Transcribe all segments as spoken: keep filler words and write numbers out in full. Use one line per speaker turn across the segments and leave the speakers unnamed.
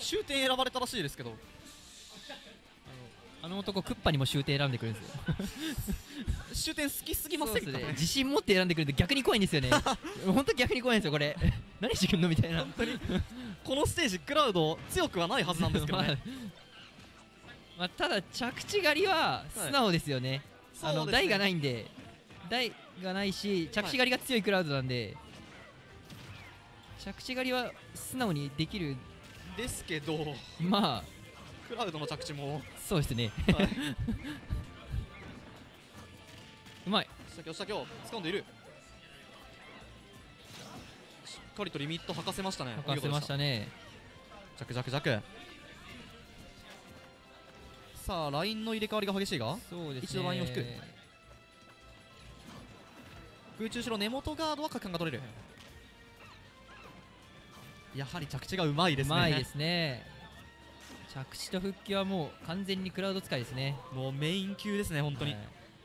終点選ばれたらしいですけど、
あの男クッパにも終点選んでくるんですよ。
終点好きすぎませんかね。
自信持って選んでくるんで逆に怖いんですよね。本当逆に怖いんですよこれ。何してくんのみたいな。
本当にこのステージクラウド強くはないはずなんですけどね。
まあまあ、ただ着地狩りは素直ですよね。あの台がないんで、台がないし着地狩りが強いクラウドなんで、着地狩りは素直にできる
ですけど、
まあ
クラウドの着地も
そうですね。うまい。
下京下京掴んでいる。しっかりとリミット履かせましたね。
履かせましたね。
ジャクジャクジャク。さあラインの入れ替わりが激しいが、
そうですね、
一度ラインを引く。空中後ろ根元ガードは角間が取れる。やはり着地がうまいですね。
うまいですね。着地と復帰はもう完全にクラウド使いですね。
もうメイン級ですね本当に。
はい、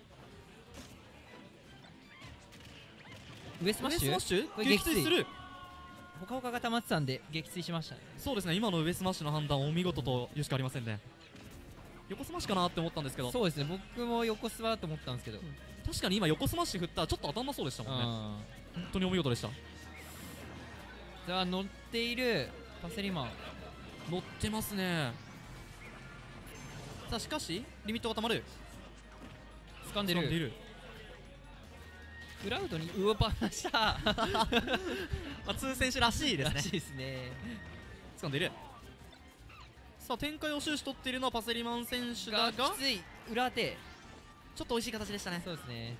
上スマッシュ、
上スマッシュ
これ
撃墜する。
ほかほかが溜まってたんで撃墜しましたね。
そうですね、今の上スマッシュの判断お見事というしかありませんね。横スマッシュかなって思ったんですけど、
そうですね、僕も横スマと思ったんですけど、うん、
確かに今横スマッシュ振ったらちょっと当たんなそうでしたもんね。本当にお見事でした。
さあ乗っているパセリマン、
乗ってますね。さあしかしリミットがたまる。
掴んでる。
掴んでいる。
クラウドにウオパーした。
まあ通選手らしいですね。
らしいですね。
掴んでいる。さあ展開を終始取っているのはパセリマン選手だが、
きつい裏当て、
ちょっと美味しい形でしたね。
そうですね。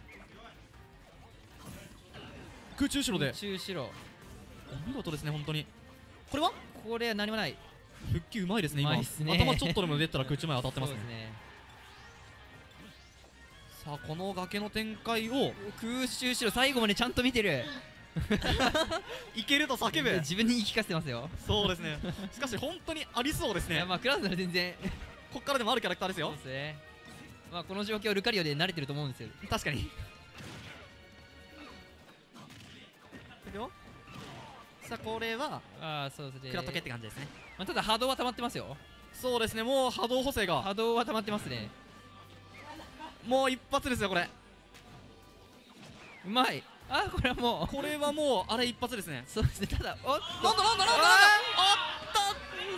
空中後ろで
空中後ろ、
お見事ですね本当に。これは
これは何もない。
復帰うまいですね今。
うまいっすね。
頭ちょっとでも出たら空中前当たってますね。
そうですね。
さあこの崖の展開を
空中後ろ最後までちゃんと見てる。
いけると叫ぶ。
自分に言い聞かせてますよ。
そうですね。しかし本当にありそうですね。
いやまあクラウドなら全然
こっからでもあるキャラクターですよ。
そうですね。まあこの状況ルカリオで慣れてると思うんですよ。
確かに。さあこれは
ああそうですね、
食らっとけって感じですね。
まあ、ただ波動は溜まってますよ。
そうですね、もう波動補正が
波動は溜まってますね。
もう一発ですよこれ。
うまい。あーこれはもう
これはもうあれ一発ですね。
そうですね。ただおっと
なんだなんだなんだなんだ、あったっ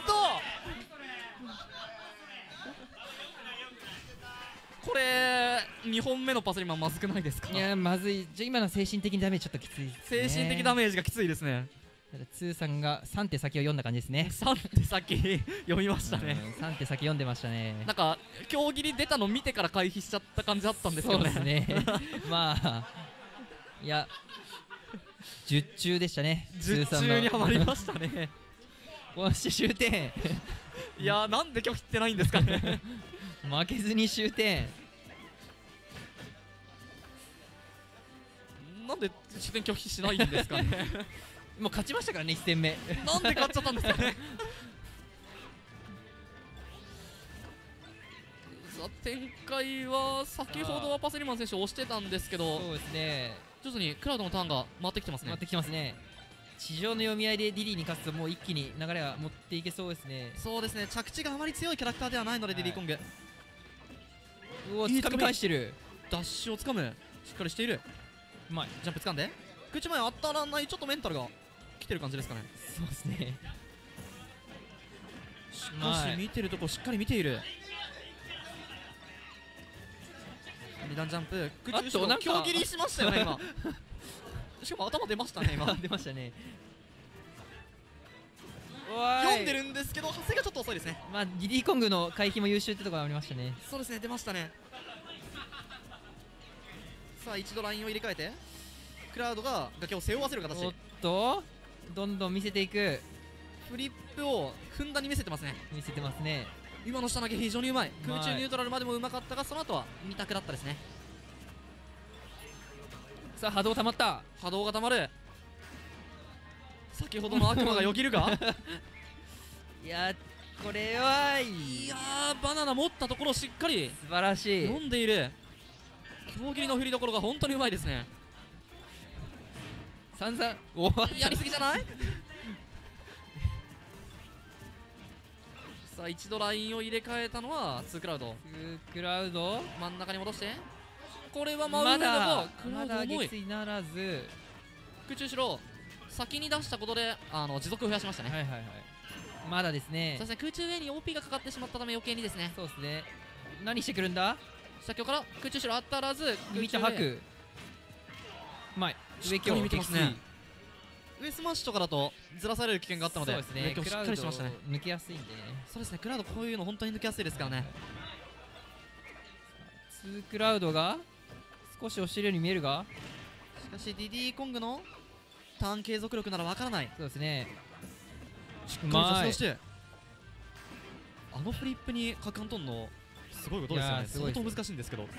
とこれにほんめのパセリマンまずくないですか。
いやまずい。じゃあ今の精神的ダメージちょっときついですね。
精神的ダメージがきついですね。
ただツーさんがさん手先を読んだ感じですね。
さん手先読みましたね。
さん手先読んでましたね。
なんか競技に出たの見てから回避しちゃった感じだったんですけどね。
そうですね。まあいや術中でしたね。
術中にはまりましたね。
そして終点。
いやーなんで拒否ってないんですかね。
負けずに終点。
なんで終点拒否しないんですかね。
もう勝ちましたからねいち戦目。
なんで勝っちゃったんですかね。さあ展開は先ほどはパセリマン選手押してたんですけど、
そうですね、
徐々にクラウドのターンが回ってきてますね。
回ってきてますね。地上の読み合いでディディに勝つともう一気に流れは持っていけそうですね。
そうですね、着地があまり強いキャラクターではないので、はい、ディディコング
うお掴み返してる。
ダッシュをつかむ、しっかりしている。
うまい。
ジャンプ掴んで口前当たらない。ちょっとメンタルが来てる感じですかね。
そうですね。
しかし見てるとこしっかり見ている。二段ジャンプ空中後ろ強切りしましたよね今。しかも頭出ましたね今。
出ましたね。
読んでるんですけど発生がちょっと遅いですね。
まあディディコングの回避も優秀ってところがありましたね。
そうですね、出ましたね。さあ一度ラインを入れ替えてクラウドが崖を背負わせる形。
おっとどんどん見せていく。
フリップをふんだんに見せてますね。
見せてますね。
今の下投げ非常にうまい。空中ニュートラルまでもうまかったがその後はに択だったですね。
さあ波動たまった。
波動がたまる。先ほどの悪魔がよぎるが
いやこれはい
やーバナナ持ったところをしっかり
素晴らしい
読んでいる。強切りの振りどころが本当にうまいですね。
さんざん
やりすぎじゃない。 さあ一度ラインを入れ替えたのはツークラウド。
ツークラウド
真ん中に戻して、これは真上で
まだ
もクラ
まだ
ウド重い。
月にならず、
空中後ろ先に出したことであの持続を増やしましたね。
はいはいはい、まだですね。
そうですね、空中上に オーピー がかかってしまったため余計にですね。
そうですね。何してくるんだ。
先ほどから空中後ろ当たらず
リミット吐く。うまい。上
しっかり見てますね。
撃墜。
上スマッシュとかだとずらされる危険があったので、
そうですね。
上しっかりしましたね。
抜けやすいんでね。
そうですね、クラウドこういうの本当に抜けやすいですからね。
ツークラウドが少し押してるように見えるが、
しかしディディコングのターン継続力ならわからない。
そうですね。
しっかり助走して、あのフリップにカカントンのすごいことですよね。相当難しいんですけど。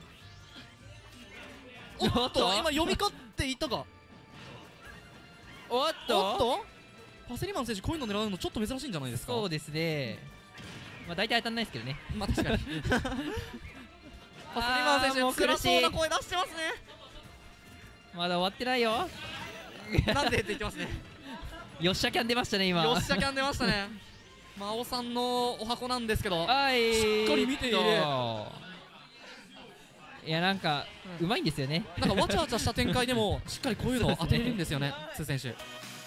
おっと今読み勝っていったか。
おっと
おっとパセリマン選手こういうの狙うのちょっと珍しいんじゃないですか。
そうですね。まあ大体当たんないですけどね。
まあ確かにパセリマン選手辛そうな声出してますね。
まだ終わってないよ。
なんでって言ってますね。
よっしゃキャン出ましたね今。
よっしゃキャン出ましたね。真央さんのお箱なんですけど、
はい、
しっかり見ている。
いやなんか、うん、うまいんですよね。
なんかわちゃわちゃした展開でもしっかりこういうのを当てれるんですよね、ツー選手。